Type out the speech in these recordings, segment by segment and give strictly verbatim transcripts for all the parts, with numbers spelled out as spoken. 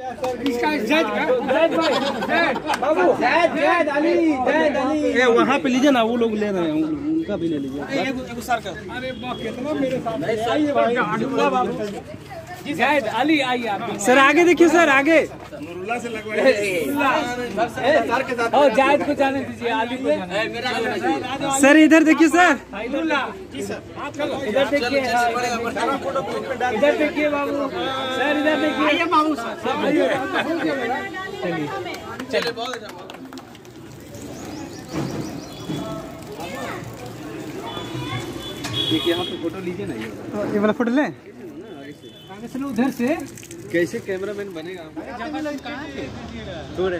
इसका जैद जैद भाई जैद बाबू जैद जैद अली जैद अली ए वहां पे लीजिए ना, वो लोग ले रहे हैं, उनका भी ले लीजिए। एगो सर का अरे वाह कितना मेरे साथ आइए बाबू जैद अली आइए आप सर आगे देखिए सर आगे नूरुल्लाह से लगवाइए सर के साथ और जैद को जाने दीजिए अली को जाने सर इधर देखिए सर जी सर इधर देखिए इधर देखिए बाबू सर इधर देखिए आइए बाबू सर चलिए चलिए बहुत अच्छा देखिए यहाँ पे फोटो लीजिए ना, ये वाला फोटो लें चलो उधर से कैसे कैमरामैन बनेगा दूर है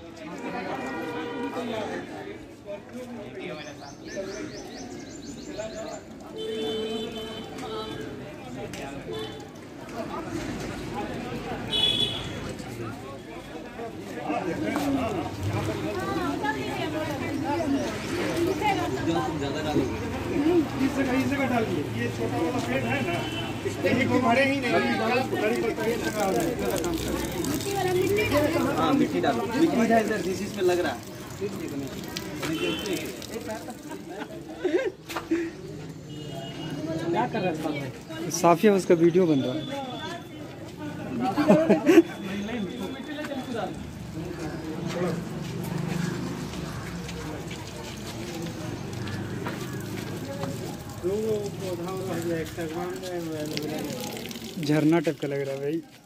ज्यादा डालोगे इस जगह इस जगह डालिए, ये छोटा वाला पेड़ है ना इसमें को भरे ही नहीं, हाँ मिट्टी डालो, मिट्टी है इधर जिस इसमें लग रहा है क्या कर रहा है साफिया, उसका वीडियो बन रहा है झरना टाइप का लग रहा है भाई।